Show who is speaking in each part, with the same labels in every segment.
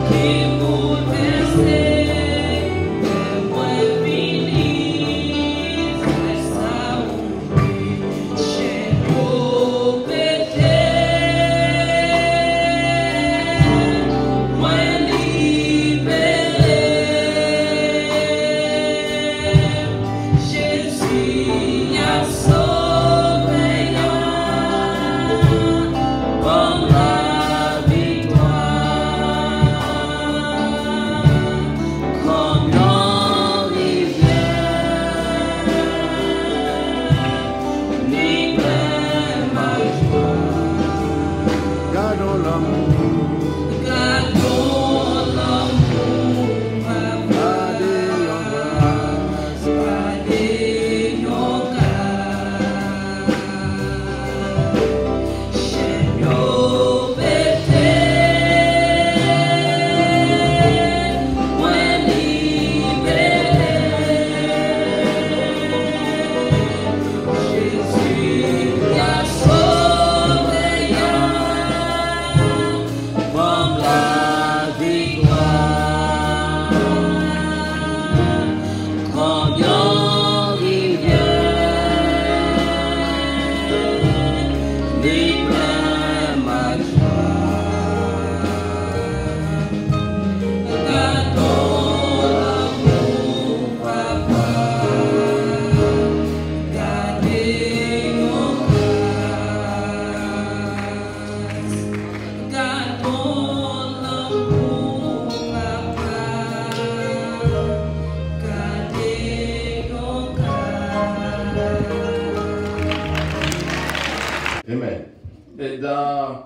Speaker 1: Amen. Et dans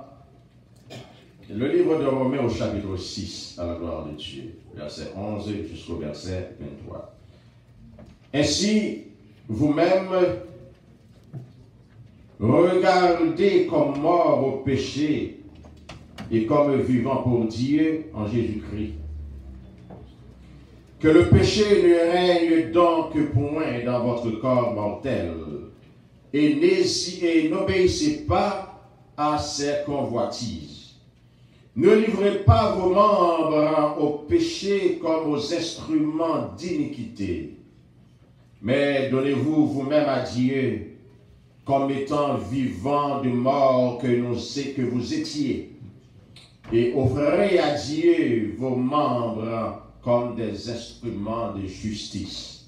Speaker 1: le livre de Romains au chapitre 6, à la gloire de Dieu, verset 11 jusqu'au verset 23. Ainsi, vous-même, regardez comme mort au péché et comme vivant pour Dieu en Jésus-Christ. Que le péché ne règne donc point dans votre corps mortel, et n'obéissez pas à ses convoitises. Ne livrez pas vos membres au péché comme aux instruments d'iniquité, mais donnez-vous vous-même à Dieu comme étant vivants de mort que vous étiez, et offrez à Dieu vos membres comme des instruments de justice.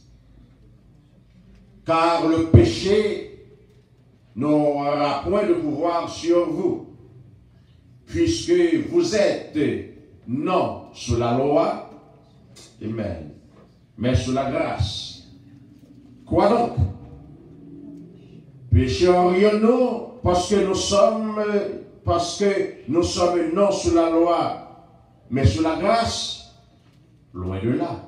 Speaker 1: Car le péché n'aura point de pouvoir sur vous, puisque vous êtes non sous la loi, amen, mais sous la grâce. Quoi donc? Pécherions-nous parce que nous sommes non sous la loi, mais sous la grâce? Loin de là.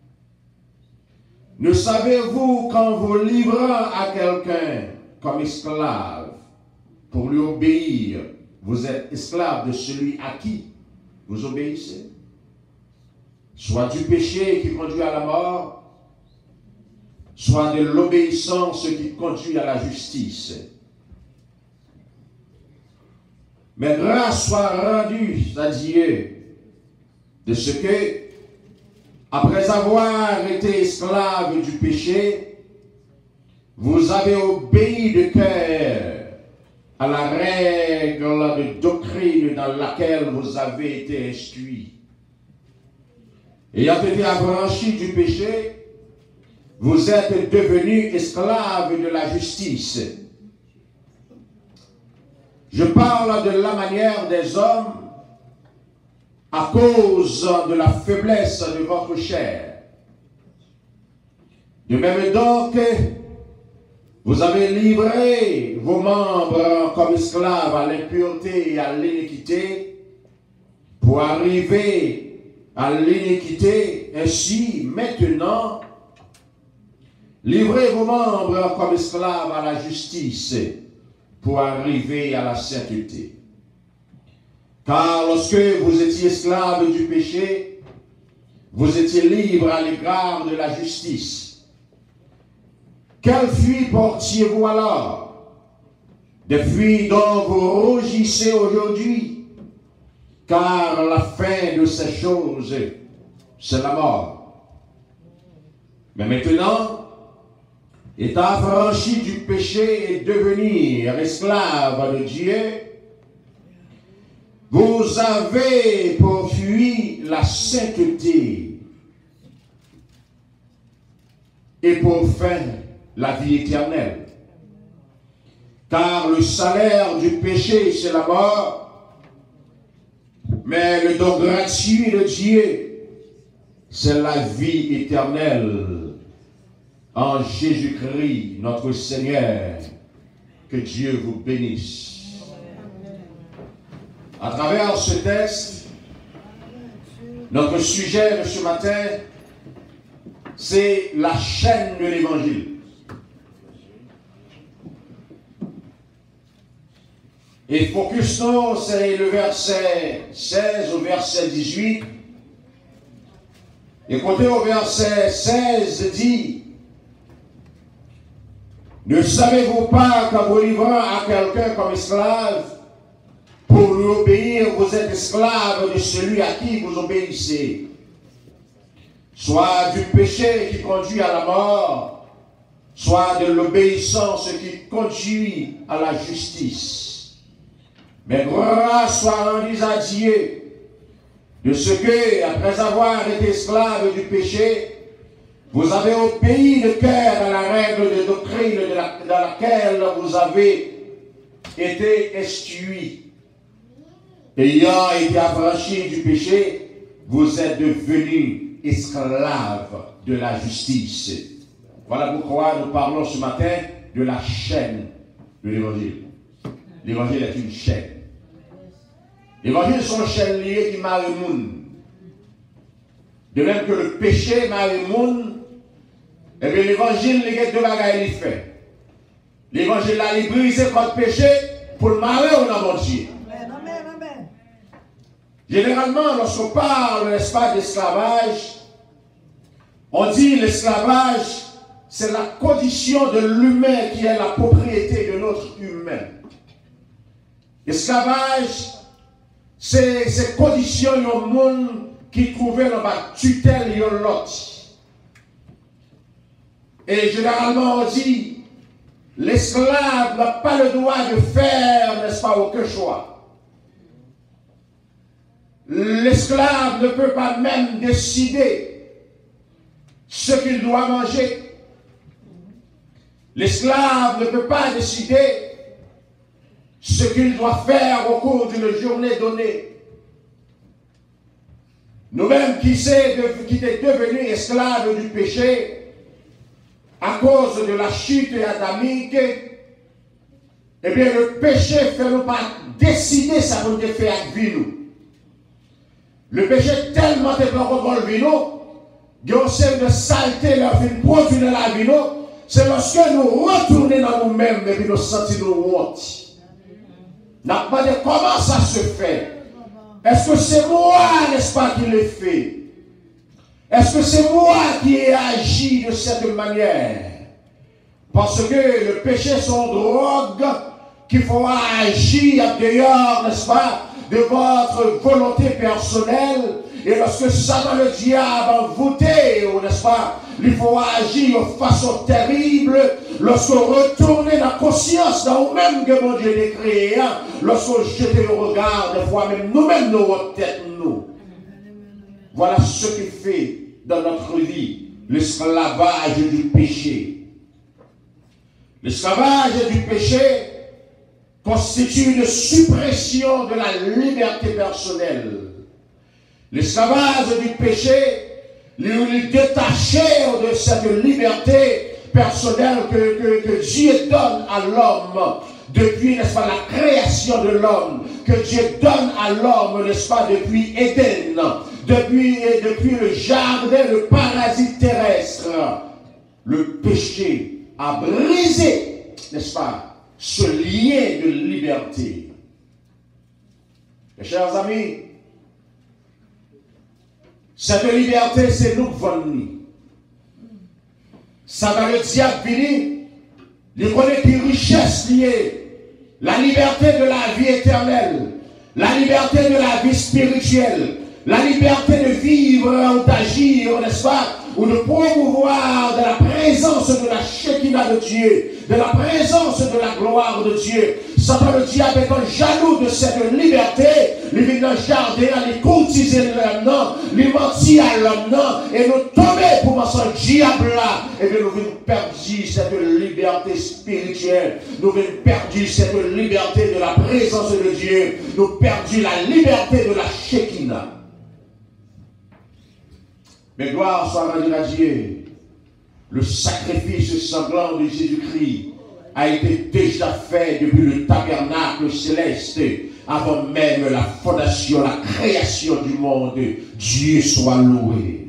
Speaker 1: Ne savez-vous qu'en vous livrant à quelqu'un comme esclave pour lui obéir, vous êtes esclave de celui à qui vous obéissez? Soit du péché qui conduit à la mort, soit de l'obéissance qui conduit à la justice. Mais grâce soit rendue à Dieu de ce que, après avoir été esclave du péché, vous avez obéi de cœur à la règle de doctrine dans laquelle vous avez été instruits. Ayant été affranchis du péché, vous êtes devenus esclaves de la justice. Je parle de la manière des hommes à cause de la faiblesse de votre chair. De même donc, vous avez livré vos membres comme esclaves à l'impureté et à l'iniquité pour arriver à l'iniquité. Ainsi, maintenant, livrez vos membres comme esclaves à la justice pour arriver à la sainteté. Car lorsque vous étiez esclaves du péché, vous étiez libres à l'égard de la justice. Quelles fuites portiez-vous alors? Des fuites dont vous rougissez aujourd'hui, car la fin de ces choses, c'est la mort. Mais maintenant, étant affranchi du péché et devenir esclave de Dieu, vous avez pourfui la sainteté et pour fin la vie éternelle. Car le salaire du péché, c'est la mort, mais le don gratuit de Dieu, c'est la vie éternelle en Jésus-Christ, notre Seigneur. Que Dieu vous bénisse. À travers ce texte, notre sujet de ce matin, c'est la chaîne de l'Évangile. Et focus, c'est le verset 16 au verset 18. Écoutez, au verset 16 dit: ne savez-vous pas qu'en vous livrant à quelqu'un comme esclave, pour lui obéir, vous êtes esclave de celui à qui vous obéissez, soit du péché qui conduit à la mort, soit de l'obéissance qui conduit à la justice. Mais grâce soit rendue à Dieu de ce que, après avoir été esclave du péché, vous avez obéi de cœur à la règle de doctrine dans laquelle vous avez été instruits. Ayant été affranchis du péché, vous êtes devenus esclaves de la justice. Voilà pourquoi nous parlons ce matin de la chaîne de l'Évangile. L'Évangile est une chaîne. L'Évangile sont une chaîne liée qui marient le monde. De même que le péché marie le monde, et bien l'Évangile, il y a deux bagages qu'il fait. L'Évangile a brisé contre le péché pour le marier au nom de Dieu. Généralement, lorsqu'on parle, n'est-ce pas, d'esclavage, on dit l'esclavage, c'est la condition de l'humain qui est la propriété de notre humain. L'esclavage, c'est condition au monde qui trouvait dans la tutelle de l'autre. Et généralement, on dit, l'esclave n'a pas le droit de faire, n'est-ce pas, aucun choix. L'esclave ne peut pas même décider ce qu'il doit manger. L'esclave ne peut pas décider ce qu'il doit faire au cours d'une journée donnée. Nous-mêmes qui sommes devenus esclaves du péché à cause de la chute adamique, eh bien le péché fait nous pas décider ça pour nous faire avec nous. Le péché tellement est en contrôle de nous, il y a aussi de saleté leur fin produit dans la vie, c'est lorsque nous retournons dans nous-mêmes et puis nous sentons nous honte. Nous n'avons pas dit comment ça se fait. Est-ce que c'est moi, n'est-ce pas, qui l'ai fait? Est-ce que c'est moi qui ai agi de cette manière? Parce que le péché sont drogue qu'il faut agir dehors, n'est-ce pas, de votre volonté personnelle. Et lorsque Satan le diable envoûté, n'est-ce pas, il faut agir de façon terrible. Lorsqu'on retourne dans la conscience, dans nous-mêmes que mon Dieu a créé, lorsqu'on jette le regard, des fois même nous-mêmes nous tête nous. Voilà ce qui fait dans notre vie l'esclavage du péché. L'esclavage du péché constitue une suppression de la liberté personnelle. L'esclavage du péché, il détaché de cette liberté personnelle que Dieu donne à l'homme depuis, n'est-ce pas, la création de l'homme, que Dieu donne à l'homme, n'est-ce pas, depuis Éden, depuis le jardin, le paradis terrestre. Le péché a brisé, n'est-ce pas, ce lien de liberté. Mes chers amis, cette liberté, c'est nous qui venons. Satan le diable venu, il connaît une richesse liée, la liberté de la vie éternelle. la liberté de la vie spirituelle, la liberté de vivre ou d'agir, n'est-ce pas, ou de promouvoir de la présence de la Shekinah de Dieu, de la présence de la gloire de Dieu. Satan le diable étant jaloux de cette liberté, il vient dans le jardin, il courtiser l'homme, il mentit à l'homme, et nous tomber pour moi son diable là, et bien nous venons perdre cette liberté spirituelle, nous venons perdre cette liberté de la présence de Dieu, nous perdons la liberté de la Shekinah. Mais gloire soit rendue à Dieu. Le sacrifice sanglant de Jésus-Christ a été déjà fait depuis le tabernacle céleste, avant même la fondation, la création du monde. Dieu soit loué.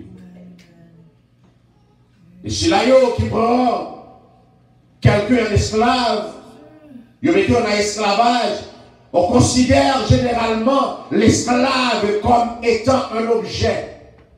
Speaker 1: Et c'est là qui prend quelqu'un un esclave, il met en esclavage. On considère généralement l'esclave comme étant un objet.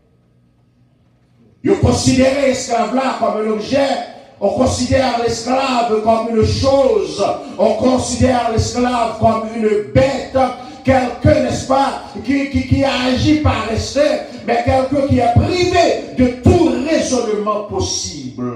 Speaker 1: On considère l'esclave là comme un objet, on considère l'esclave comme une chose, on considère l'esclave comme une bête, quelqu'un, n'est-ce pas, qui agit par rester, mais quelqu'un qui est privé de tout raisonnement possible.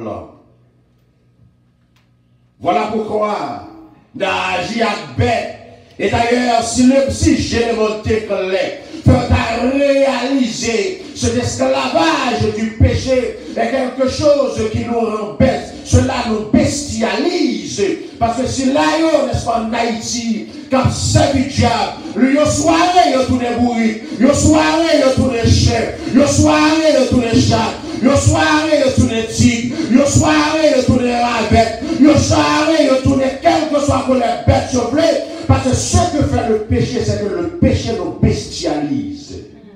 Speaker 1: Voilà pourquoi on agit à bête. Et d'ailleurs, si j'ai monté clair, faut réaliser cet esclavage du péché est quelque chose qui nous embête, cela nous bestialise. Parce que si là, n'est-ce pas, en Haïti, quand c'est du diable, lui, au soirée, il tourne bourri, au soirée, il tourne chien, au soirée, il tourne chat, au soirée, il tourne tigre, au soirée, il tourne rabbet, au soirée, il tourne quel que soit pour les bêtes sauvages. Parce que ce que fait le péché, c'est que le péché nous bestialise.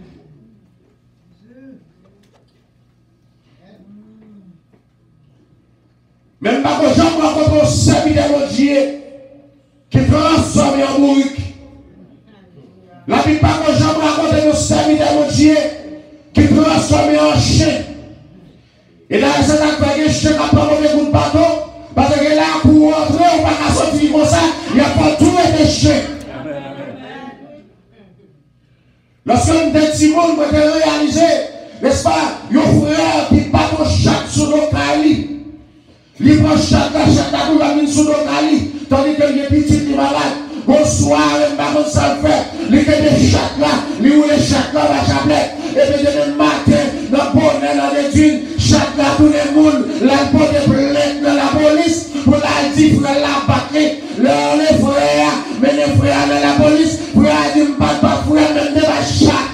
Speaker 1: Même pas que j'en rencontre un serviteur de Dieu qui transforme en bourrique. La Bible pas que j'en rencontre un serviteur de Dieu qui transforme en chien. Et là, c'est là que les chiens qui prennent le coup de bateau. Parce que là, pour rentrer, on ne va pas sortir comme ça, il n'y a pas tout été chiens. Lorsque nous avons petit monde, nous avons réalisé, n'est-ce pas, un frère qui bat ton chat sur nos calis. Il prend chaque coup, il va venir sur nos calis. Tandis que les petits qui sont malades, bonsoir, il va faire ça le faire. Il fait des chats là, il roule les chats là, la chablette. Et puis le matin, dans le bonheur, dans les dunes, chaque là, tout le monde, la peau de plainte de la police, pour la dire, frère, la batterie, les frères, mais les frères de la police, frère, dit, pas frère, même de la chatte.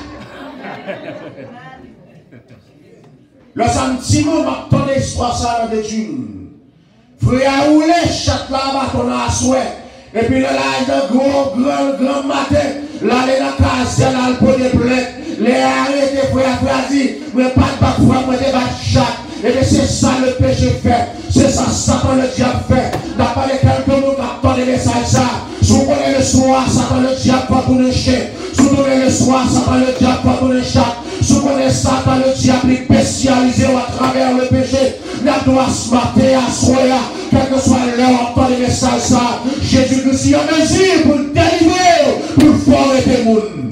Speaker 1: Le samedi, on m'a donné l'histoire ça dans les dunes. Frère, roulé, chaque là, bâton à souhait. Et puis là, il y a un grand matin, là, il y a un case, là, le pot de plainte. Les arrêtés, frère, dit, mais pas de bac, frère, moi, des bacs chaque. Et bien, c'est ça le péché fait. C'est ça, Satan le diable fait. N'a pas de quelqu'un d'autre qui attend des messages ça. Si vous connaissez le soir, Satan le diable pas pour le chien. Si vous connaissez le soir, Satan le diable pas pour le chat. Si vous connaissez Satan le diable spécialisé à travers le péché. N'a doit se mater à soya. Quel que soit l'heure, entend des messages ça. Jésus-Christ est en mesure pour délivrer, pour former des mondes.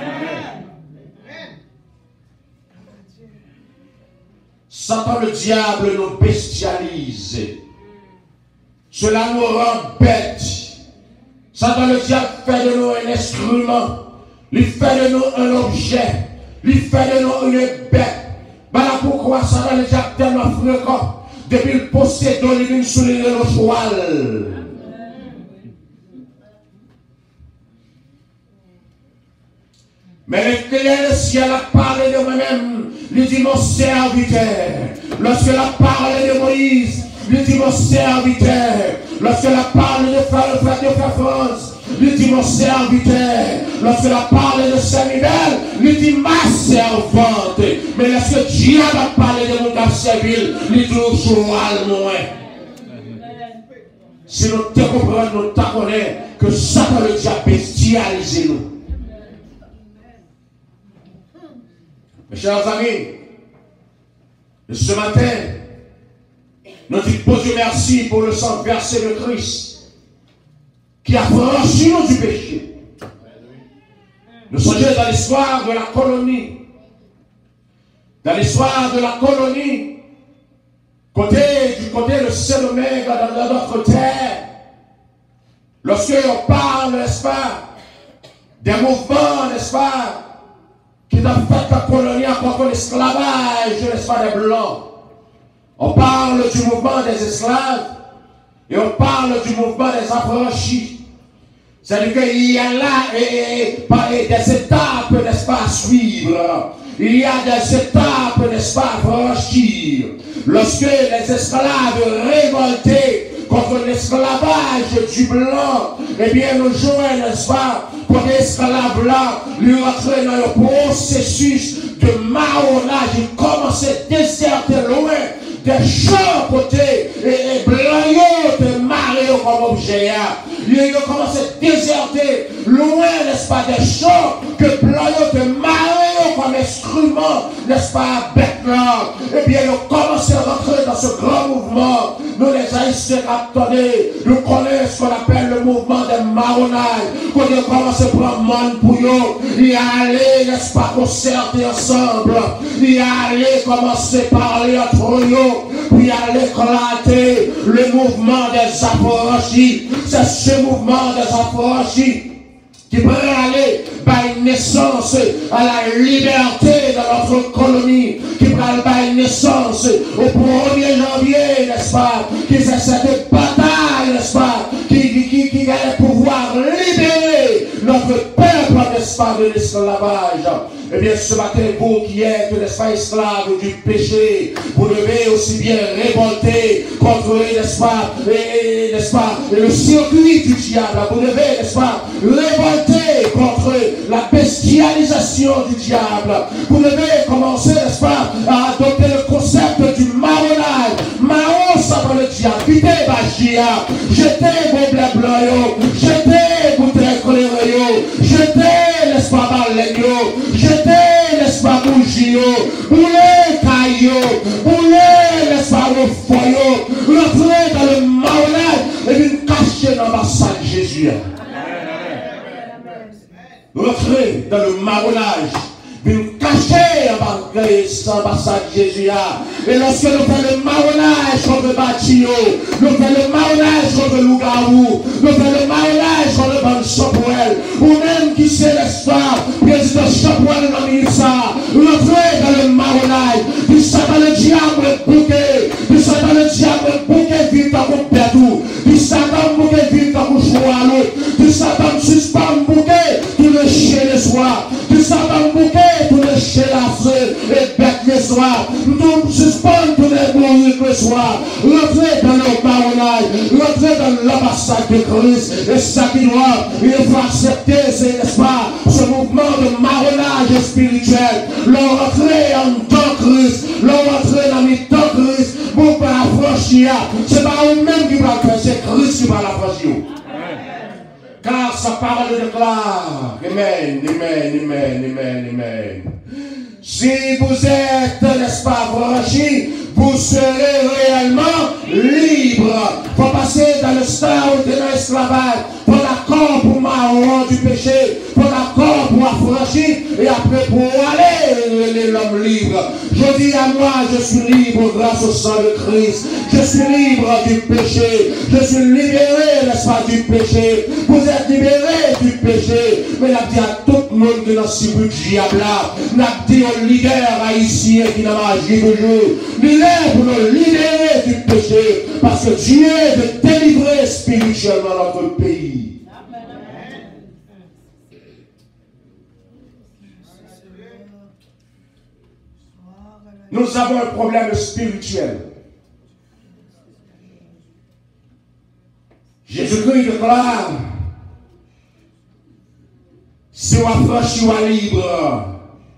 Speaker 1: Satan le diable nous bestialise. Cela nous rend bêtes. Satan le diable fait de nous un instrument. Il fait de nous un objet. Il fait de nous une bête. Voilà pourquoi Satan le diable tellement fréquent. Depuis le possède, il vient souligner le cheval. Mais le ciel a parlé de moi-même, il dit mon serviteur. Lorsque la parole de Moïse, il dit mon serviteur. Lorsque la parole de frère France, il dit mon serviteur. Lorsque la parole de Samuel, il dit ma servante. Mais lorsque Dieu a parlé de mon servile, il dit au cheval moins. Si nous te comprenons, nous te connaissons que Satan le diable bestialise nous. Mes chers amis, ce matin, nous disons Dieu merci pour le sang versé de Christ qui a franchi nous du péché. Nous sommes dans l'histoire de la colonie. Dans l'histoire de la colonie, du côté de Saint-Domingue, dans notre terre, lorsque on parle, n'est-ce pas, des mouvements, n'est-ce pas, qui ont fait la colonie contre l'esclavage, n'est-ce pas, des Blancs. On parle du mouvement des esclaves et on parle du mouvement des affranchis. C'est-à-dire qu'il y a là des étapes, n'est-ce pas, à suivre. Il y a des étapes, n'est-ce pas, à franchir. Lorsque les esclaves révoltés contre l'esclavage du blanc, eh bien, nous jouons, n'est-ce pas, pour l'esclave là, lui rentrer dans le processus de marronnage. Il commence à déserter loin des champs côté et blancs de marée comme objet. Il commence à déserter loin, n'est-ce pas, des champs que blancs de marée comme instrument, n'est-ce pas, bête là. Eh bien, il commence à rentrer dans ce grand mouvement. Nous, les Haïtiens, nous connaissons ce qu'on appelle le mouvement des marronnages. Quand on commence à prendre monde pour eux, y aller, n'est-ce pas, concerter ensemble. Y aller, commencer à parler entre eux, pour y aller éclater le mouvement des affranchis. C'est ce mouvement des affranchis qui pourrait aller par naissance à la liberté de notre colonie, qui pourrait par naissance au 1er janvier, n'est-ce pas, qui c'est cette bataille, n'est-ce pas, qui allait pouvoir libérer notre peuple, n'est-ce pas, de l'esclavage. Eh bien, ce matin, vous qui êtes, n'est-ce pas, esclaves du péché, vous devez aussi bien révolter contre, n'est-ce pas, n'est-ce pas, le circuit du diable. Vous devez, n'est-ce pas, révolter contre la bestialisation du diable. Vous devez commencer, n'est-ce pas, à adopter le concept du marronnage. Marron, ça va le diable. Vite, bagia. Jetez vos blés blancs, jetez vos traits colérés, jetez, n'est-ce pas, balayos, jetez, n'est-ce pas, bougies, boulez, caillots, boulez, n'est-ce pas, vos foyaux, rentrez dans le marronnage et venez cacher dans l'ambassade de Jésus. Rentrez dans le marronnage, venez cacher dans l'ambassade de Jésus. Et lorsque nous faisons le marronnage contre Bâtio, nous faisons le marronnage contre Lougarou, nous faisons le marronnage contre Ban Chapoel, ou même qui c'est l'espoir, président Chapoel dans l'Insa, rentrez dans le marronnage, du Satan le diable bouquet, du Satan le diable bouquet vite à mon perdou, du Satan bouquet vite à mon choualou, du Satan suspend bouquet, tout le chien le soir, du Satan bouquet, tout le chien la feu, et bête le soir, nous suspend tous les bourriques le soir, rentrez dans le marronnage, rentrez dans l'ambassade de Christ, et ça qui doit, il faut accepter, c'est, n'est-ce pas, ce mouvement de marronnage spirituel, leur rentrer en tant Christ, leur rentrer dans le temps Christ, pour pas affranchir, c'est pas eux-mêmes qui va le faire, c'est Christ qui va l'affranchir. Car sa parole déclare, amen, amen, amen, amen, amen. Si vous êtes, n'est-ce pas, affranchis, vous serez réellement libre. Il faut passer dans le stade de l'esclavage, pour l'accord pour marron du péché, pour l'accord pour affranchir, et après pour aller l'homme libre. Je dis à moi, je suis libre grâce au sang de Christ. Je suis libre du péché. Je suis libéré, n'est-ce pas, du péché. Vous êtes libérés du péché. Mais n'a dit à tout le monde qui est dans ce but diable là, n'a dit aux leaders haïtiens qui n'ont pas agi toujours, il est pour nous libérer du péché, parce que Dieu veut délivrer spirituellement notre pays. Nous avons un problème spirituel. Jésus-Christ déclare, si on affranchit, on est libre.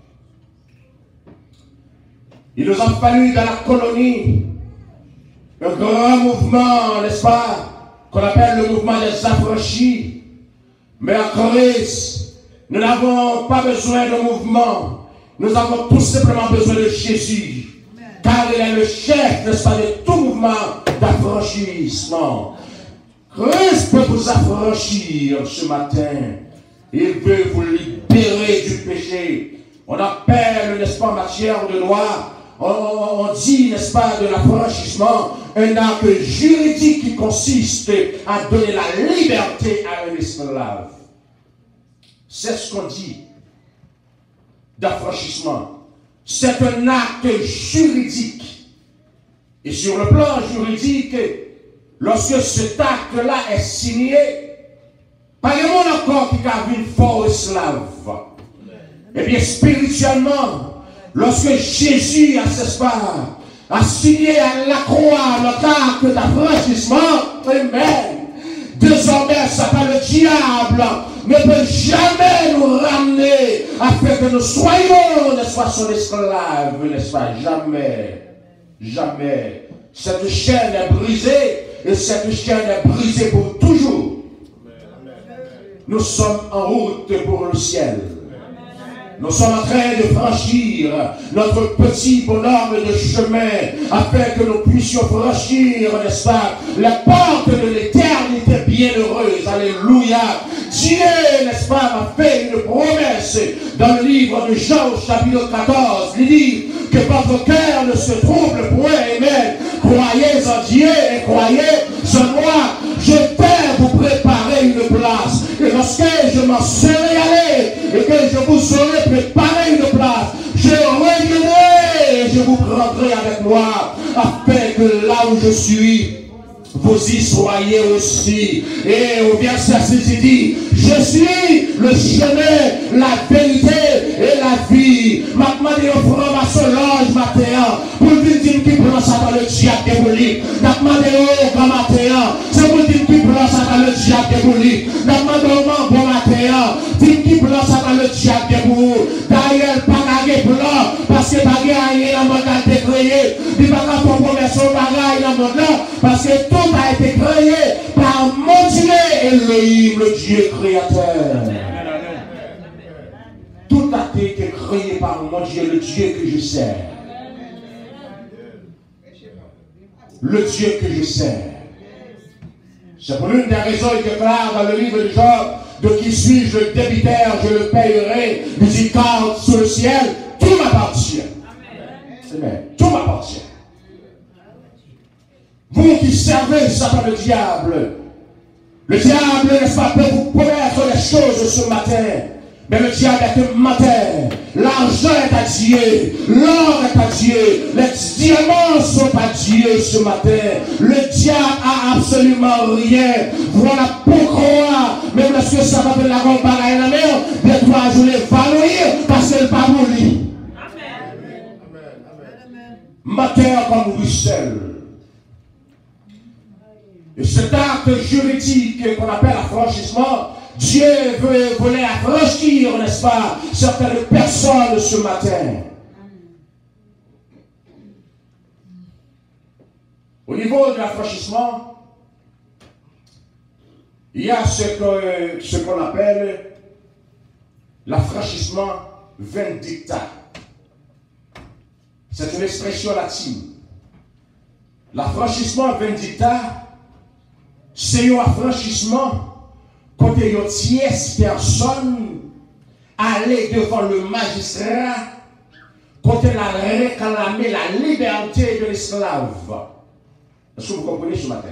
Speaker 1: Il nous a fallu dans la colonie un grand mouvement, n'est-ce pas, qu'on appelle le mouvement des affranchis. Mais en Christ, nous n'avons pas besoin de mouvement. Nous avons tout simplement besoin de Jésus. Car il est le chef, n'est-ce pas, de tout mouvement d'affranchissement. Christ peut vous affranchir ce matin. Il veut vous libérer du péché. On appelle, n'est-ce pas, en matière de loi, on dit, n'est-ce pas, de l'affranchissement, un acte juridique qui consiste à donner la liberté à un esclave. C'est ce qu'on dit d'affranchissement. C'est un acte juridique. Et sur le plan juridique, lorsque cet acte-là est signé, pas de monde encore qui a vu une fort esclave. Eh bien, spirituellement, lorsque Jésus, a signé à la croix notre acte d'affranchissement, amen. Désormais, ça pas le diable ne peut jamais nous ramener afin que nous soyons, n'est-ce pas, son esclave, n'est-ce pas? Jamais. Jamais. Cette chaîne est brisée et cette chaîne est brisée pour toujours. Nous sommes en route pour le ciel. Nous sommes en train de franchir notre petit bonhomme de chemin afin que nous puissions franchir, n'est-ce pas, la porte de l'éternité bienheureuse. Alléluia. Dieu, n'est-ce pas, m'a fait une promesse dans le livre de Jean, chapitre 14. Il dit que votre cœur ne se trouble point. Amen. Croyez en Dieu et croyez en moi. Je vais vous préparer une place. Et lorsque je m'en serai allé et que je vous aurai préparé une place, je reviendrai et je vous prendrai avec moi afin que là où je suis, vous y soyez aussi. Et au verset 6, il dit, je suis le chemin, la vérité et la vie. Maintenant, il y a un franc-maçon l'ange matin pour dire qui prend ça dans le diable démoli. Maintenant, il y a un grand matin, c'est pour dire qui prend ça dans le diable démoli. Maintenant, il y a un bon matin, dire qui prend ça dans le diable démoli. D'ailleurs, pas gagner blanc, parce que pas gagner dans le monde a été créé. Il n'y a pas de promesse au bagage dans le monde là, parce que tout a été créé par mon Dieu, Elohim, le Dieu créateur. Tout a été créé par mon Dieu, le Dieu que je sers. Le Dieu que je sers. C'est pour l'une des raisons qu'il déclare dans le livre de Job, de qui suis-je le débiteur, je le payerai, miséricorde sur le ciel, tout m'appartient. Amen. Tout m'appartient. Vous qui servez Satan le diable, n'est-ce pas, peut vous promettre les choses ce matin. Mais le diable est un menteur. L'argent est à Dieu. L'or est à Dieu. Les diamants sont à Dieu ce matin. Le diable a absolument rien. Voilà pourquoi, même lorsque ça va de la robe à la mer, les 3 jours les valoir parce qu'elle n'est pas mourir. Menteur comme Bruxelles. Et cet acte juridique qu'on appelle affranchissement, Dieu voulait affranchir, n'est-ce pas, certaines personnes ce matin. Au niveau de l'affranchissement, il y a ce qu'on appelle l'affranchissement vendicta. C'est une expression latine. L'affranchissement vendicta, c'est un affranchissement quand il y a une tierce personne aller devant le magistrat quand elle a réclamé la liberté de l'esclave. Est-ce que vous comprenez ce matin?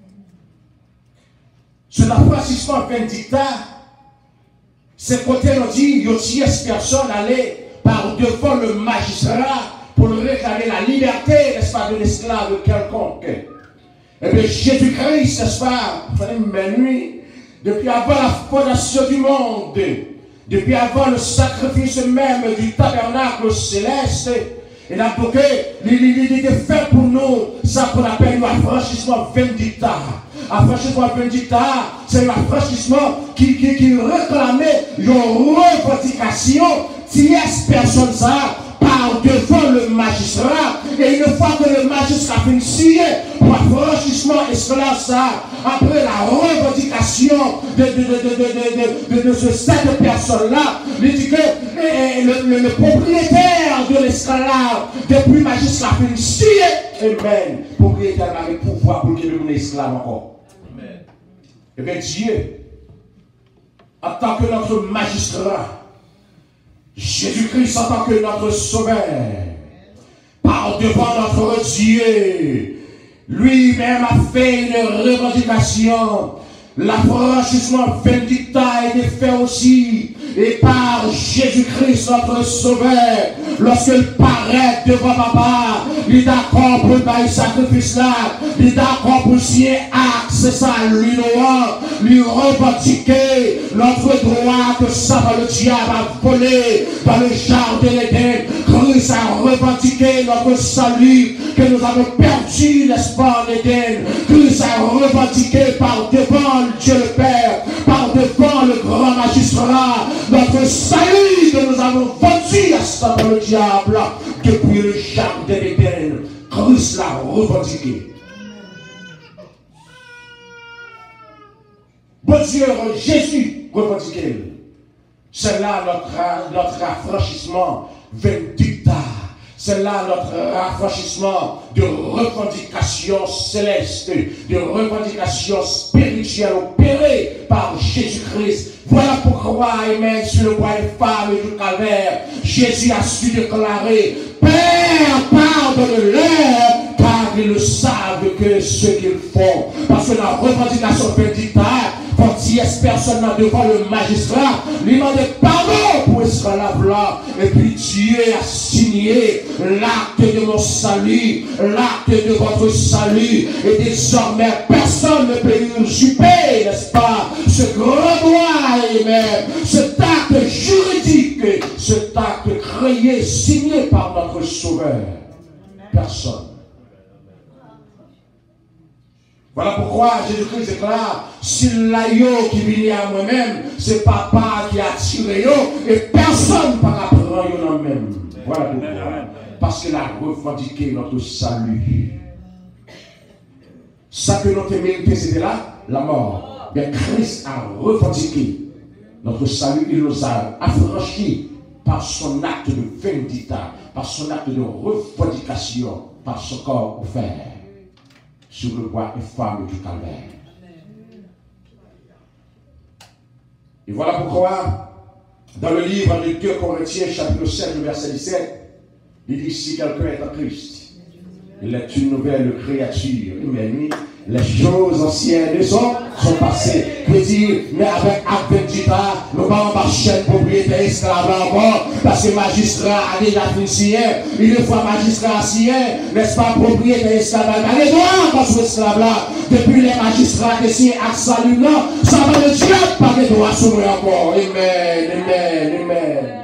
Speaker 1: Ce affranchissement vendicta, c'est quand elle dit il y a une tierce personne aller par devant le magistrat pour réclamer la liberté, n'est-ce pas, de l'esclave quelconque. Eh bien, Jésus-Christ, n'est-ce pas, nuit, depuis avant la fondation du monde, depuis avant le sacrifice même du tabernacle céleste, et donc, il est fait pour nous, ça qu'on appelle l'affranchissement vendicta. Affranchissement vendicta, c'est l'affranchissement qui réclamait une revendication, tierce personne ça, par devant le magistrat, et une fois que le magistrat finit signé pour affranchissement esclave ça, après la revendication de cette personne-là, il dit que le propriétaire de l'esclave, depuis le magistrat finit signé, amen, le propriétaire avait le pouvoir pour qu'il devienne esclave encore. Amen. Et bien Dieu, en tant que notre magistrat, Jésus-Christ en tant que notre sauveur, par devant notre Dieu, lui-même a fait une revendication. L'affranchissement vindicta a été fait aussi, et par Jésus-Christ notre sauveur, lorsqu'il paraît devant papa, il est d'accord pour le sacrifice là, il est d'accord pour signer acte, c'est ça, lui revendiquer notre droit que ça le diable a volé dans le jardin d'Éden. Christ a revendiqué notre salut que nous avons perdu, n'est-ce pas, en Éden. Christ a revendiqué par devant Dieu le Père, par devant le grand magistrat, notre salut que nous avons vendu à ça par le diable depuis le jardin d'Éden. Christ l'a revendiqué. Bon Dieu, Jésus revendiqué. C'est là notre affranchissement vindicta. C'est là notre affranchissement de revendication céleste, de revendication spirituelle opérée par Jésus-Christ. Voilà pourquoi, amen, sur le bois des femmes du calvaire, Jésus a su déclarer, Père, pardonne-leur, car ils ne savent que ce qu'ils font. Parce que la revendication vindictaire, quand 10 personnes devant le magistrat, lui demande pardon pour esclave là. Et puis Dieu a signé l'acte de mon salut, l'acte de votre salut. Et désormais, personne ne peut usurper, n'est-ce pas, ce grand droit, amen, cet acte juridique, cet acte créé, signé par notre Sauveur. Personne. Voilà pourquoi Jésus-Christ déclare, si l'aïeau qui vient à moi-même, c'est papa qui a tiré yo, et personne ne pourra prendre yo même. Voilà pourquoi. Parce qu'il a revendiqué notre salut. Ça que notre mérité, c'était là, la mort. Mais Christ a revendiqué notre salut, il nous a affranchis par son acte de vindicta, par son acte de revendication, par son corps offert sur le bois infâme du calvaire. Et voilà pourquoi, dans le livre de 2 Corinthiens, chapitre 7, verset 17, il dit, si quelqu'un est en Christ, il est une nouvelle créature. Amen. Les choses anciennes sont passées. Mais avec Adventita, nous allons marcher propriétaire esclave encore, parce que le magistrat a déjà fait signer. Une fois magistrat signé, n'est-ce pas, propriétaire esclave, il a les droits dans ce esclave là. Depuis les magistrats qui signent à salut là, ça va le diable pas les droits sur moi encore. Amen, amen, amen.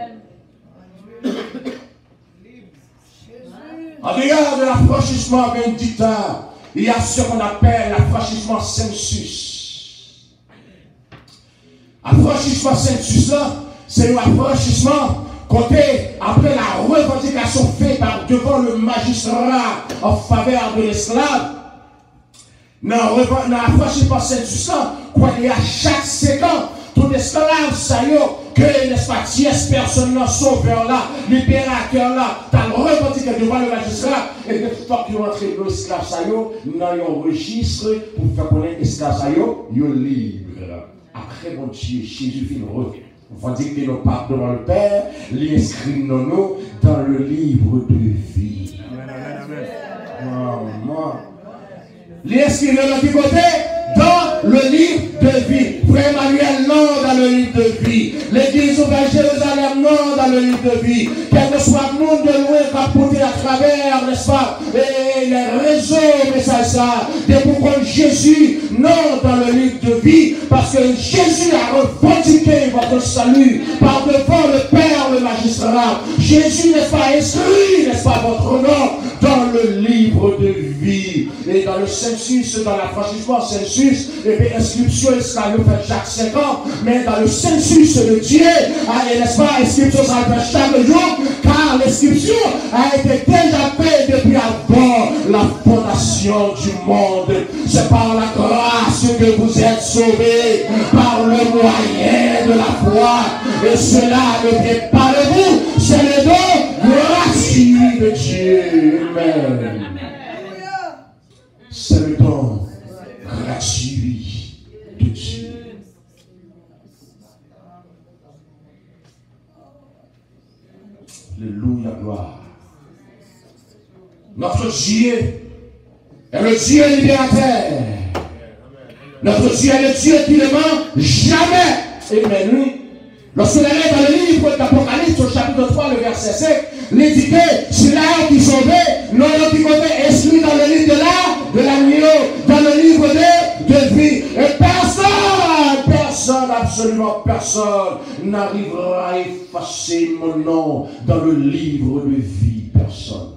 Speaker 1: En dehors de l'affranchissement vindicta, il y a ce qu'on appelle l'affranchissement sensus. Affranchissement sensus, c'est l'affranchissement côté après la revendication faite par devant le magistrat en faveur de l'esclave. Dans l'affranchissement sensus, quoi, il y a chaque 5 ans, tout esclave, ça y est, que n'est-ce pas, 10 personnes là, sauveur là, libérateur là, t'as le revendiqué devant le magistrat, et de fois qu'ils rentrent dans l'esclave, ça y est, dans un registre pour faire connaître l'esclave, ça y est, ils sont libres. Après, mon Dieu, Jésus vient revendiquer nos parts devant le Père, les inscrire nous dans le livre de vie. Maman. Les inscrire de l'autre côté, dans le livre de vie. Frère Emmanuel, non, dans le livre de vie. L'église ouverte Jérusalem, non, dans le livre de vie. Quel que soit le monde de loin capoté à travers, n'est-ce pas, et les réseaux, mais ça, des pourquoi Jésus, non, dans le livre de vie, parce que Jésus a revendiqué votre salut par devant le Père, le magistrat. Jésus n'est pas inscrit, n'est-ce pas, votre nom dans le livre de vie. Et dans le census, dans l'affranchissement census, et bien, inscription, ça le fait chaque 5 ans, mais dans le census de Dieu, n'est-ce pas, inscription, ça le fait chaque jour, car l'inscription a été déjà faite depuis avant la fondation du monde. C'est par la grâce que vous êtes sauvés, par le moyen de la foi, et cela ne vient pas de vous, c'est le don gratuit de Dieu. Amen. C'est le don gratuit de Dieu. Notre Dieu est le Dieu libérateur. Notre Dieu est le Dieu qui ne ment jamais. Amen. Lorsque l'on est dans le livre d'Apocalypse, au chapitre 3, le verset 5, il dit que c'est là qui sauvé, non qui côté inscrit dans le livre de l'agneau, dans le livre de vie. Et personne, absolument personne, n'arrivera à effacer mon nom dans le livre de vie. Personne.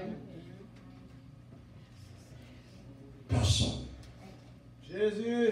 Speaker 1: Personne.
Speaker 2: Jésus.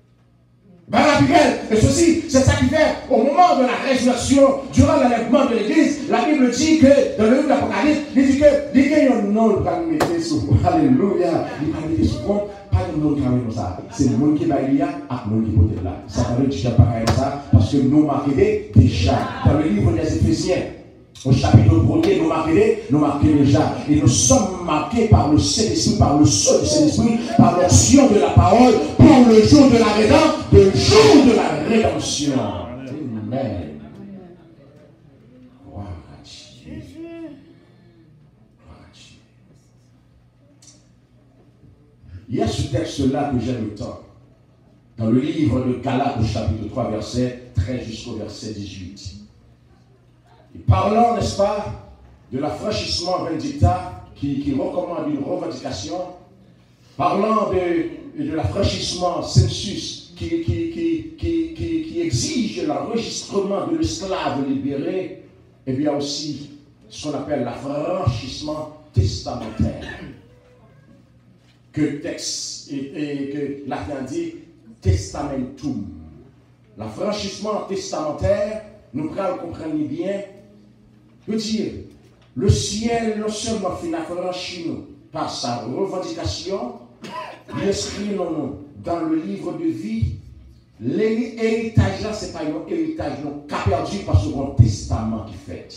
Speaker 1: Et ceci, c'est ça qui fait, au moment de la résurrection, durant l'enlèvement de l'église, la Bible dit que, dans le livre de l'Apocalypse, il dit que, il y a un nom qui va nous mettre sous. Alléluia. Il va nous mettre sous compte, pas de monde qui va comme ça. C'est le monde qui va y aller, et le monde qui va être là. Ça va nous dire pas comme ça, parce que nous marquons déjà, dans le livre des Éphésiens, au chapitre 1er, nous marquons déjà. Et nous sommes marqués par le Saint-Esprit, par le sceau du Saint-Esprit, par l'onction de la parole, pour le jour de la rédemption, le jour de la rédemption. Amen. Gloire à Dieu. Gloire à Dieu. Il y a ce texte-là que j'aime tant. Dans le livre de Galates, chapitre 3, verset 13 jusqu'au verset 18. Et parlant, n'est-ce pas, de l'affranchissement vendicta qui recommande une revendication, parlant de l'affranchissement census qui exige l'enregistrement de l'esclave libéré, et bien aussi ce qu'on appelle l'affranchissement testamentaire. Que texte et que latin dit testamentum. L'affranchissement testamentaire, nous comprenons bien, veut dire le ciel non seulement fait affranchir nous par sa revendication, il inscrit nous dans le livre de vie. L'héritage là, ce n'est pas un héritage qu'a perdu par ce grand testament qui fait.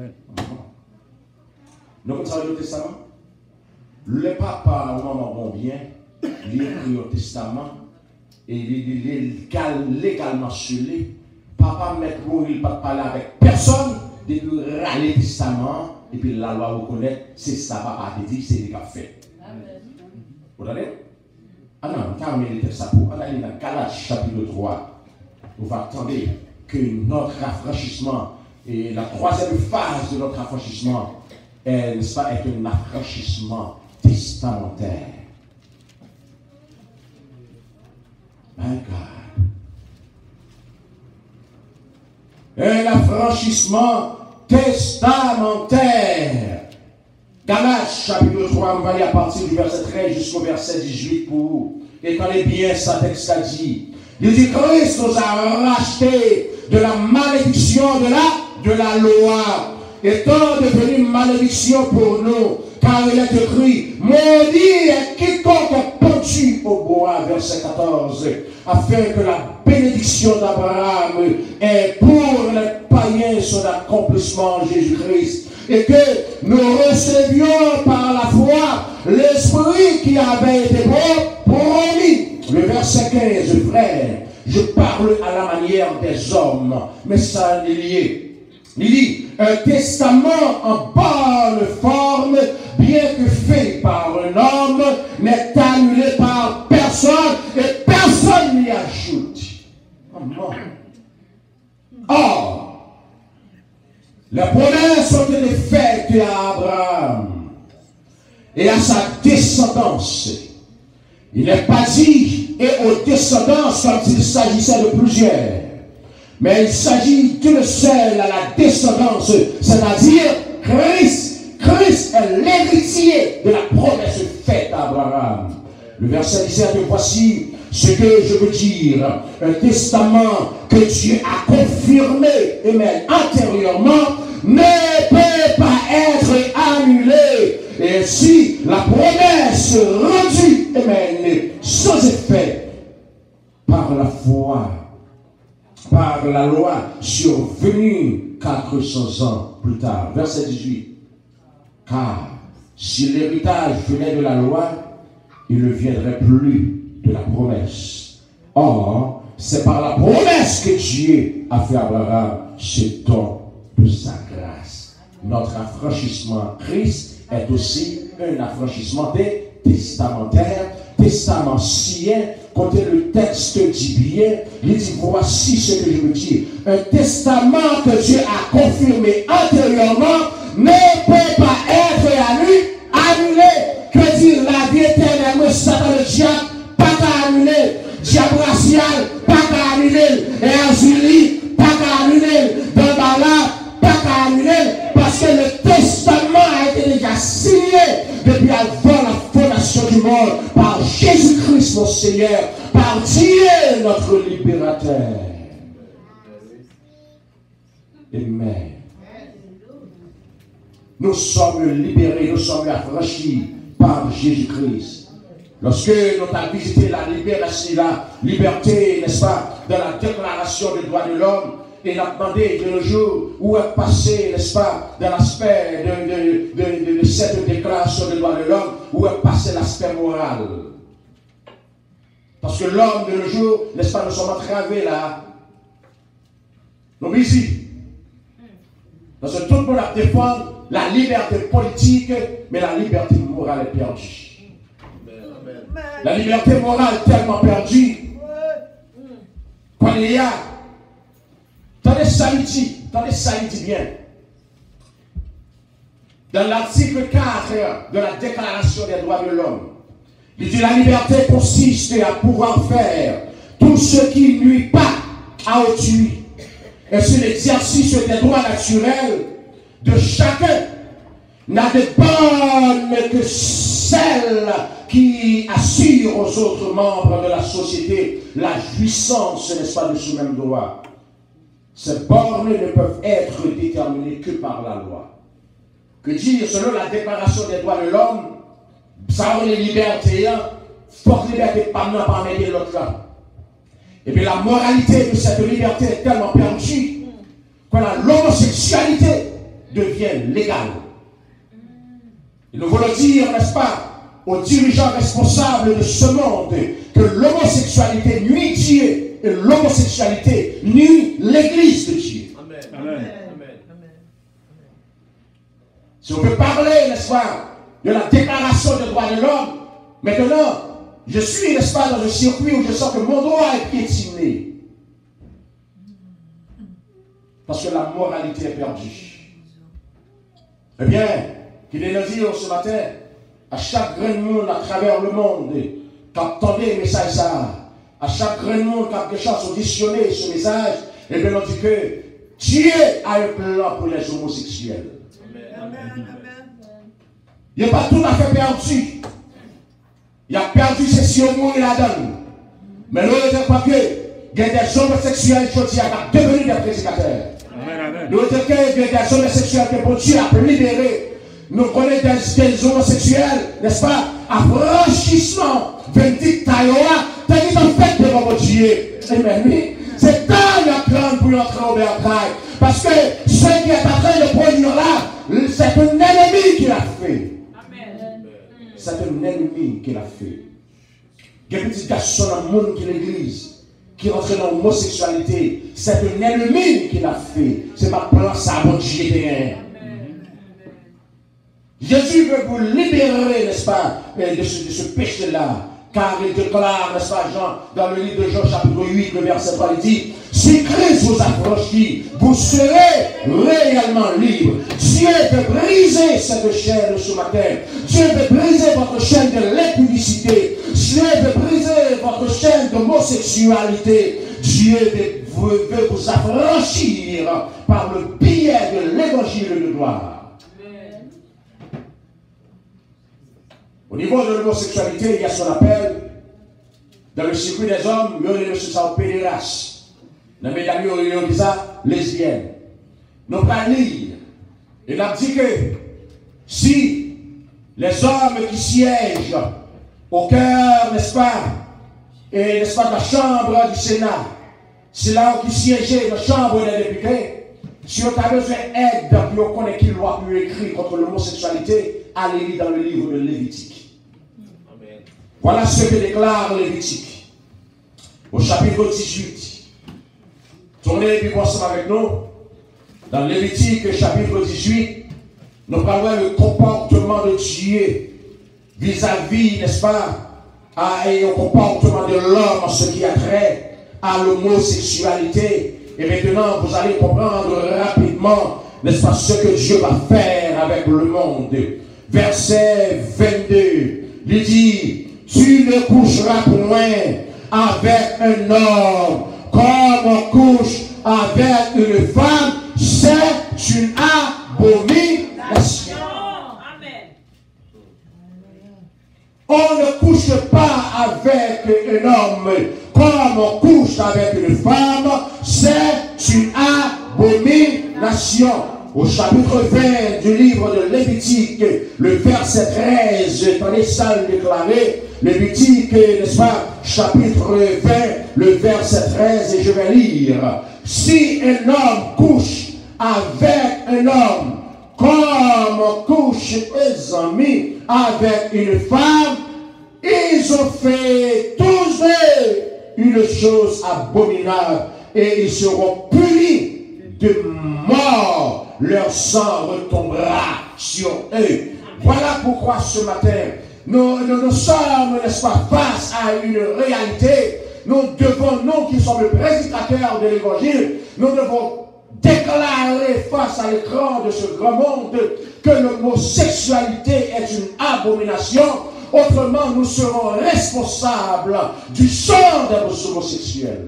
Speaker 1: Nous connaissons le testament. Le papa, au moment bon bien, il écrit au testament et il est légalement scellé. Papa met pour il ne pas parler avec personne depuis râler le testament et puis la loi reconnaît, c'est ça, papa a dit, c'est ce qu'il a fait. Vous entendez? Ah non, on va amener le texte pour. On va aller dans Galates chapitre 3. On va attendre que notre affranchissement et la troisième phase de notre affranchissement, n'est-ce pas, est un affranchissement testamentaire. My God. Un affranchissement testamentaire. Galates chapitre 3, on va aller à partir du verset 13 jusqu'au verset 18 pour vous. Écoutez bien, ça texte a dit. Il dit Christ nous a rachetés de la malédiction de la loi, étant devenu malédiction pour nous, car il est écrit, maudit est quiconque est pendu au bois, verset 14, afin que la bénédiction d'Abraham est pour les païens son accomplissement en Jésus-Christ, et que nous recevions par la foi l'esprit qui avait été promis. Le verset 15, frère, je parle à la manière des hommes, mais ça est lié. Il dit, un testament en bonne forme, bien que fait par un homme, n'est annulé par personne et personne n'y ajoute. Or, les promesses ont été faites à Abraham et à sa descendance. Il n'est pas dit et aux descendances comme s'il s'agissait de plusieurs. Mais il s'agit d'une seule à la descendance, c'est-à-dire Christ. Christ est l'héritier de la promesse faite à Abraham. Le verset 17, voici ce que je veux dire. Un testament que Dieu a confirmé, et même antérieurement, ne peut pas être annulé. Et ainsi, la promesse rendue, et même sans effet, par la foi, par la loi survenue 400 ans plus tard. Verset 18. Car si l'héritage venait de la loi, il ne viendrait plus de la promesse. Or, c'est par la promesse que Dieu a fait à Abraham ce don de sa grâce. Notre affranchissement Christ est aussi un affranchissement testamentaire, testamentien, côté le texte dit bien, il dit voici ce que je veux dire. Un testament que Dieu a confirmé antérieurement ne peut pas être annulé. Que dire la vie éternelle, Satan le diable, pas qu'à annuler, diable racial, pas qu'à annuler, et Azuli, pas qu'à annuler, Dambala, pas qu'à annuler, parce que le testament a été déjà signé depuis avant la fondation du monde par Jésus-Christ mon Seigneur, par Dieu notre libérateur. Amen. Nous sommes libérés, nous sommes affranchis par Jésus-Christ. Lorsque nous avons visité la liberté, n'est-ce pas, dans la déclaration des droits de l'homme, et nous avons demandé de nos jours où est passé, n'est-ce pas, dans l'aspect de cette déclaration des droits de l'homme, où est passé l'aspect moral. Parce que l'homme de nos jours, n'est-ce pas, nous sommes entravés là. Nous ici. Parce que tout le monde a défendu la liberté politique, mais la liberté morale est perdue. La liberté morale est tellement perdue. Quand il y a, attendez ça il dit bien. Dans l'article 4 de la Déclaration des droits de l'homme, il dit la liberté consiste à pouvoir faire tout ce qui ne nuit pas à autrui. Et c'est l'exercice des droits naturels de chacun n'a de bonne que celle qui assure aux autres membres de la société la jouissance, n'est-ce pas, de ce même droit. Ces bornes ne peuvent être déterminées que par la loi. Que dire, selon la Déclaration des droits de l'homme, ça a les libertés, forte liberté, pas m'aider l'autre là. Et bien la moralité de cette liberté est tellement perdue que l'homosexualité devient légale. Et nous voulons dire, n'est-ce pas, aux dirigeants responsables de ce monde, que l'homosexualité nuit Dieu et l'homosexualité nuit l'Église de Dieu. Amen. Amen. Si on peut parler, n'est-ce pas, de la déclaration des droits de l'homme, maintenant, je suis, n'est-ce pas, dans un circuit où je sens que mon droit est piétiné. Parce que la moralité est perdue. Eh bien, qu'il est le dire ce matin, à chaque grain de monde à travers le monde, qui attendait le message ça, à chaque grain de monde qui a quelque chose auditionné ce message, et bien on dit que Dieu a un plan pour les homosexuels. Amen. Il n'est pas tout à fait perdu. Il a perdu ses siomons et la donne. Mais nous ne disons pas que il y a des homosexuels qui sont devenus des prédicateurs. Nous disons qu'il y a des homosexuels que Dieu a libérés. Nous connaissons des homosexuels, n'est-ce pas, affranchissement, 20 taillois, t'as dit en fait devant votre Dieu. Amen. C'est dans la crâne pour entrer au bercail. Parce que ce qui est en train de produire là, c'est un ennemi qui l'a fait. Amen. C'est un ennemi qui l'a fait. Il y a des petits garçons dans le monde qui l'église, qui rentrent dans l'homosexualité. C'est un ennemi qui l'a fait. C'est pas plan ça, mon Dieu. Jésus veut vous libérer, n'est-ce pas, de ce péché-là. Car il déclare, n'est-ce pas, Jean, dans le livre de Jean, chapitre 8, le verset 3, il dit, si Christ vous affranchit, vous serez réellement libre. Dieu veut briser cette chaîne ce matin. Dieu veut briser votre chaîne de l'impudicité. Dieu veut briser votre chaîne d'homosexualité. Dieu veut vous affranchir par le biais de l'évangile de gloire. Au niveau de l'homosexualité, il y a ce qu'on appelle, dans le circuit des hommes, il y a ce qu'on appelle pédéraste. Dans les médias, il y a ça, lesbienne. Nous allons lire. Il a dit que si les hommes qui siègent au cœur, n'est-ce pas, et n'est-ce pas, de la chambre du Sénat, c'est là qui siégeait dans la chambre des députés, si on a besoin d'aide pour connaître qui loi peut écrire contre l'homosexualité, allez lire dans le livre de Lévitique. Voilà ce que déclare Lévitique au chapitre 18. Tournez et puis ensemble avec nous. Dans Lévitique chapitre 18, nous parlons du comportement de Dieu vis-à-vis, n'est-ce pas, et au comportement de l'homme en ce qui a trait à l'homosexualité. Et maintenant, vous allez comprendre rapidement, n'est-ce pas, ce que Dieu va faire avec le monde. Verset 22, il dit, tu ne coucheras point avec un homme comme on couche avec une femme, c'est une abomination. On ne couche pas avec un homme comme on couche avec une femme, c'est une abomination. Au chapitre 20 du livre de Lévitique, le verset 13, prenez ça le déclarer, Lévitique, n'est-ce pas, chapitre 20, le verset 13, et je vais lire. Si un homme couche avec un homme, comme on couche les amis avec une femme, ils ont fait tous deux une chose abominable et ils seront punis de mort. Leur sang retombera sur eux. Voilà pourquoi ce matin, nous sommes, n'est-ce pas, face à une réalité. Nous devons, nous qui sommes le prédicateurs de l'évangile, nous devons déclarer face à l'écran de ce grand monde que l'homosexualité est une abomination. Autrement, nous serons responsables du sang des homosexuels.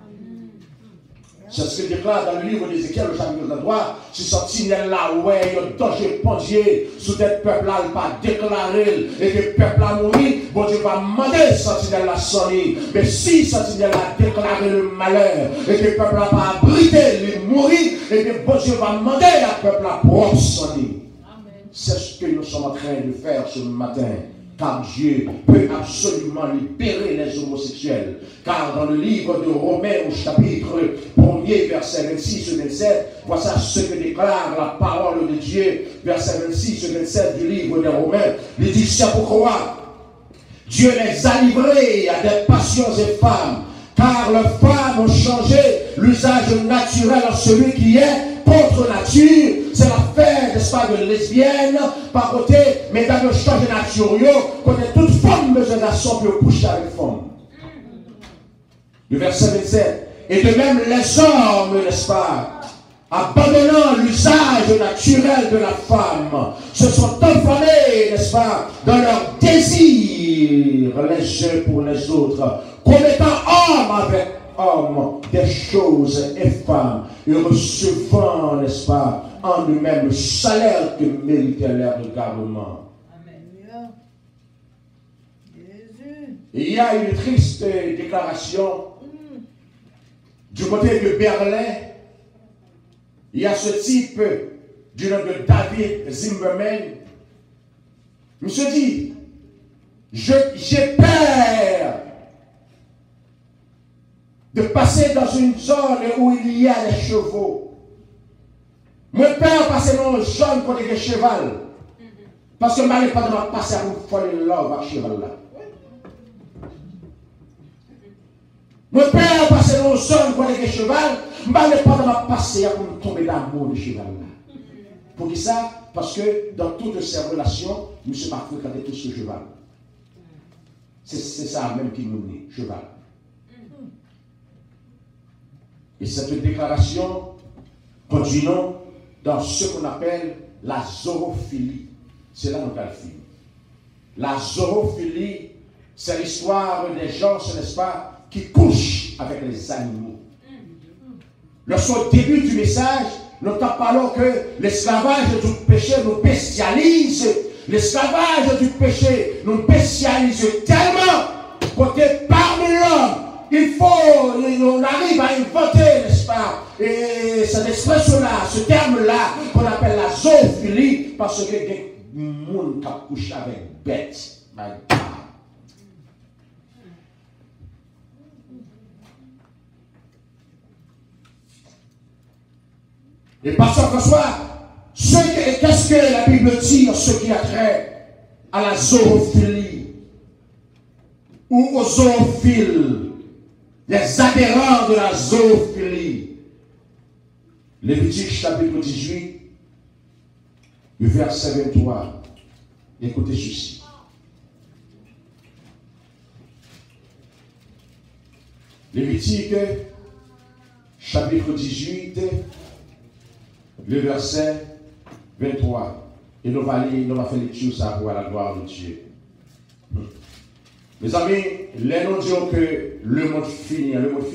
Speaker 1: C'est ce que déclare dans le livre d'Ézéchiel, le chapitre 23, ce sentinelle-là, ouais, le danger pendier, sous des peuples-là, il va déclarer, et que peuple-là mourir, bon Dieu va demander sentinelle-là sonner. Mais si sentinelle-là déclaré le malheur, et que peuple-là va abriter, il mourir, et que bon Dieu va demander à peuple-là propre sonner. C'est ce que nous sommes en train de faire ce matin. Car Dieu peut absolument libérer les homosexuels. Car dans le livre de Romains au chapitre 1er, verset 26 et 27, voici ce que déclare la parole de Dieu, verset 26 et 27 du livre de Romains. Il dit, c'est pourquoi Dieu les a livrés à des passions infâmes, car les femmes ont changé l'usage naturel en celui qui est contre nature. C'est l'affaire, n'est-ce pas, de lesbiennes, par côté, mais dans le change naturel, côté toute femme de génération peut coucher avec femme. Le verset 27. Et de même les hommes, n'est-ce pas, abandonnant l'usage naturel de la femme, se sont enfermés, n'est-ce pas, dans leur désir les uns pour les autres, commettant homme avec homme des choses infâmes et recevant, n'est-ce pas, en eux-mêmes le salaire que méritait leur égarement. Amen. Et il y a une triste déclaration du côté de Berlin. Il y a ce type du nom de David Zimmerman. Il se dit, j'ai peur de passer dans une zone où il y a des chevaux. Mon père passait dans une zone côté des cheval. Parce que je n'allais pas de passer à vous faire une love avec cheval là. Mon père passait dans une zone côté des cheval. Je n'allais pas de passer à vous tomber d'amour de cheval là. Pour qui ça? Parce que dans toutes ces relations, je ne suis pas fréquenté tout ce cheval. C'est ça même qui nous dit, cheval. Et cette déclaration conduit dans ce qu'on appelle la zoophilie. C'est là notre film. La zoophilie, c'est l'histoire des gens, n'est-ce pas, qui couchent avec les animaux. Lorsqu'au début du message, nous parlons que l'esclavage du péché nous bestialise. L'esclavage du péché nous bestialise tellement côté parmi l'homme. On arrive à inventer, n'est-ce pas, et cette expression-là, ce terme-là, qu'on appelle la zoophilie, parce que les gens qui couchent avec bêtes. Et Pasteur François, qu'est-ce que la Bible dit en ce qui a trait à la zoophilie ou aux zoophiles? Les adhérents de la zoophilie. Lévitique chapitre 18, le verset 23. Écoutez ceci. Lévitique, chapitre 18, le verset 23. Et nous allons faire lecture ça pour la gloire de Dieu. Mes amis, les nous disons que le monde finit.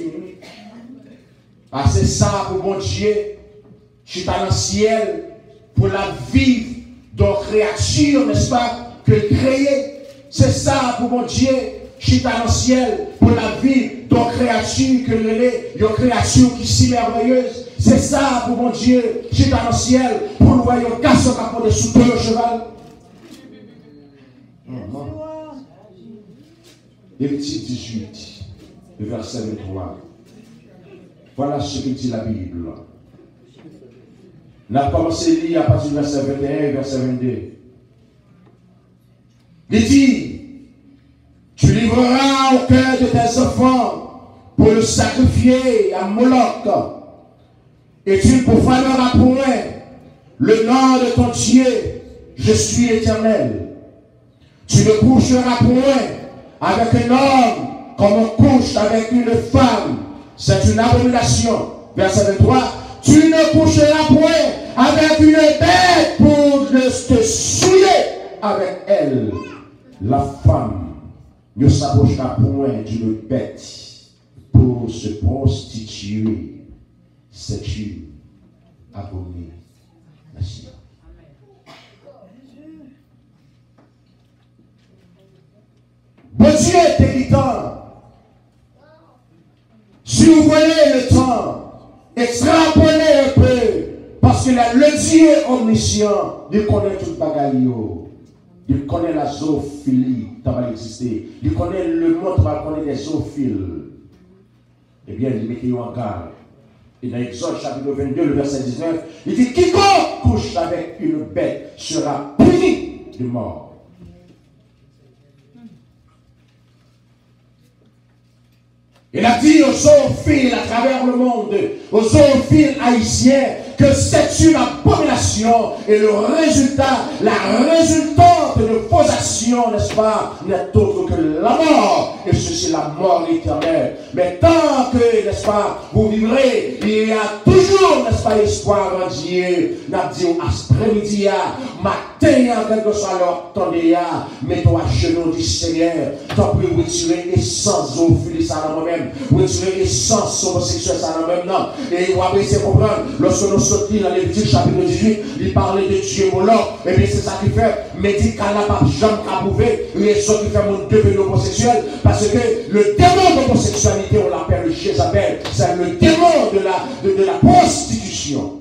Speaker 1: Ah, c'est ça pour mon Dieu. Je suis dans le ciel pour la vie de créature, n'est-ce pas, que créé. C'est ça pour mon Dieu. Je suis dans le ciel pour la vie de créature que l'est, une créature qui est si merveilleuse. C'est ça pour mon Dieu. Je suis dans le ciel pour le voir un garçon qui a porté sous le cheval. Lévitique 18, le verset 23. Voilà ce que dit la Bible. On a commencé à lire à partir du verset 21 et verset 22. Il dit, tu livreras au cœur de tes enfants pour le sacrifier à Moloch, et tu ne profaneras point le nom de ton Dieu, je suis l'Éternel. Tu ne coucheras point avec un homme comme on couche avec une femme. C'est une abomination. Verset 23. Tu ne coucheras point avec une bête pour te souiller avec elle. La femme ne s'approchera point d'une bête pour se prostituer. C'est une abomination. Bon Dieu est héritant. Si vous voyez le temps, extrapolez un peu, parce que le Dieu omniscient, il connaît tout le bagaille. Il connaît la zoophilie qui va exister. Il connaît le monde qui va connaître des zoophiles. Eh bien, il met en garde. Et dans Exode chapitre 22, le verset 19, il dit, quiconque couche avec une bête sera puni de mort. Il a dit aux zoophiles à travers le monde, aux zoophiles haïtiens, que c'est une abomination et le résultat, la résultante de vos actions, n'est-ce pas, n'est autre que la mort. Et ceci, la mort éternelle. Mais tant que, n'est-ce pas, vous vivrez, il y a toujours, n'est-ce pas, espoir en Dieu. N'a dit après-midi, matin, quel que soit leur temps, mets-toi à genoux du Seigneur. T'en peux retirer essence zoophilie, ça dans moi-même. Retirer essence homosexuelle, ça dans moi-même. Non. Et vous avez essayé de comprendre, lorsque nous sortis dans Lévitique chapitre 18, il parlait de Dieu Moloch. Et bien c'est ça qui fait, médical n'a pas jamais approuvé, raison qui fait mon devenir homosexuel, parce que le démon d'homosexualité, on l'appelle le Jézabel, c'est le démon de la prostitution.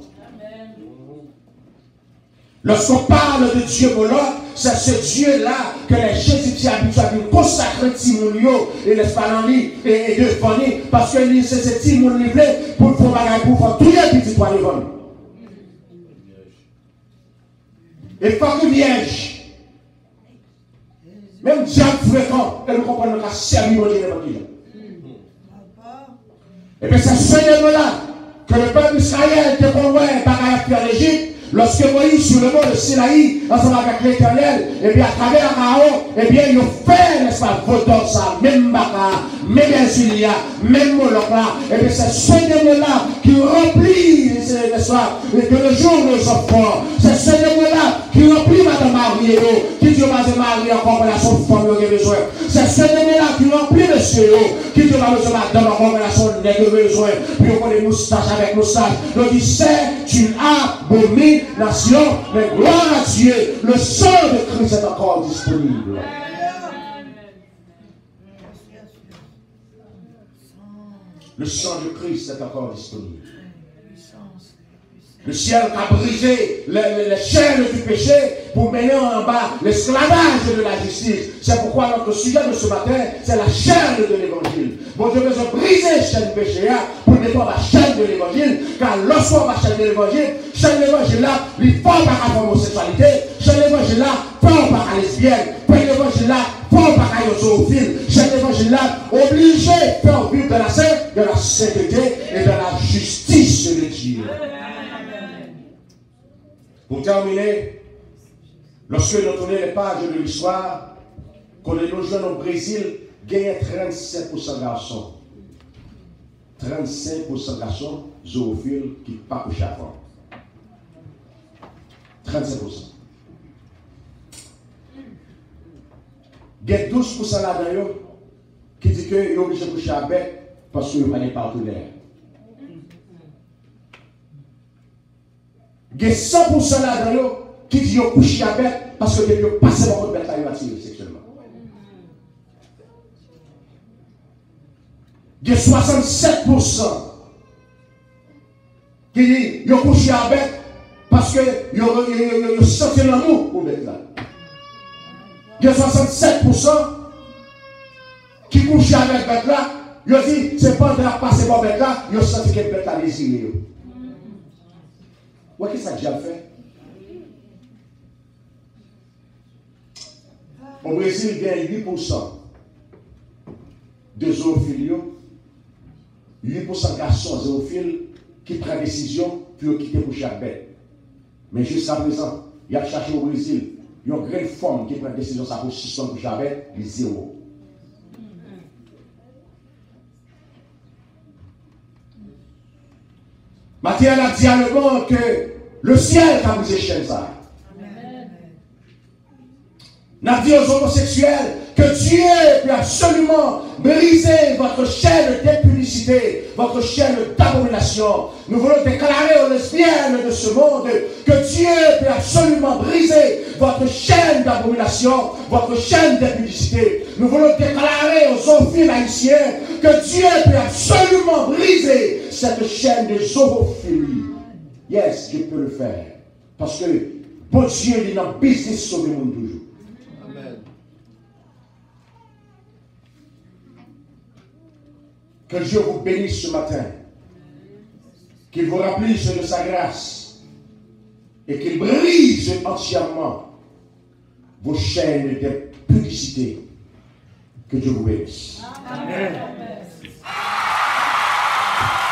Speaker 1: Lorsqu'on parle de Dieu Moloch, c'est ce Dieu-là que les Jésuitiens habituellement consacrent Timonio et n'est-ce pas dans lui et devant lui, parce que c'est ce Timon livré pour faire bagaille pour faire tout les petits poids devant lui. Et pas que vierge. Même diable fréquent, elle ne comprend pas servir mon Dieu devant lui. Et bien c'est ce démon-là que le peuple d'Israël te convoit par à faire l'Égypte. Lorsque Moïse sur le mont de Sinaï, ensemble avec l'Éternel, et bien à travers Aaron, et bien il fait, n'est-ce pas, votant ça, même Baka, même Ezulia, même Moloch là, et bien c'est ce démon-là qui remplit, n'est-ce pas, de le jour de nos enfants. C'est ce démon-là qui remplit Madame Marie, qui dit Marie encore pour la son femme qui a besoin. C'est ce démon-là qui remplit monsieur, qui dit Madame encore pour la son nez qui a besoin. Puis on connaît moustache avec moustache. Donc il c'est une abomination. Nation, mais gloire à Dieu, le sang de Christ est encore disponible. Le sang de Christ est encore disponible. Le ciel a brisé les chaînes du péché pour mener en bas l'esclavage de la justice. C'est pourquoi notre sujet de ce matin, c'est la chaîne de l'évangile. Bon Dieu veut briser la chaîne du péché pour défendre la chaîne de l'évangile. Car lorsqu'on va chaîne de l'évangile là, il faut pas à l'homosexualité. Chaîne de l'évangile là, faut pas à lesbienne. Chaîne de l'évangile là, faut pas à zoophile. Chaîne de l'évangile là, obligé de faire vivre de la sainteté et de la justice de Dieu. Pour terminer, Lorsque nous tournons les pages de l'histoire, qu'on est nos jeunes au Brésil, gagnent 35% de garçons. 35% de garçons zoophiles qui ne pas coucher avant. 35%. Il y a 12% là-dedans qui dit que vous obligé de coucher avec parce que vous n'avez pas de partenaire. Il y a 100% là-dedans qui dit que vous couchez avec parce que vous passez par votre bête là, vous attirez sexuellement. Il y a 67% qui dit que vous couchez avec parce que vous sentez l'amour pour bête là. Il y a 67% qui couchent avec bête là, ils disent, c'est pas de la passer par bête là, ils ont senti que bête là désiré. Qu'est-ce que ça a déjà fait? Au Brésil, il y a 8% de zoophiles, 8% de garçons zoophiles qui prennent décision pour quitter pour chaque bête. Mais jusqu'à présent, il y a cherché au Brésil. Il y a une grande forme qui prend une décision, ça pour 600 pour jamais, les 0. Matthieu a dit à le monde que le ciel a brisé chaîne ça. N'a dit aux homosexuels que Dieu peut absolument briser votre chaîne d'impunicité, votre chaîne d'abomination. Nous voulons déclarer aux lesbiennes de ce monde que Dieu peut absolument briser votre chaîne d'abomination, votre chaîne d'impunicité. Nous voulons déclarer aux zoophiles haïtiens que Dieu peut absolument briser cette chaîne de zoophilie. Yes, je peux le faire. Parce que bon Dieu est dans le business sauver le monde toujours. Que Dieu vous bénisse ce matin. Qu'il vous remplisse de sa grâce. Et qu'il brise entièrement vos chaînes de publicité. Que Dieu vous bénisse. Amen.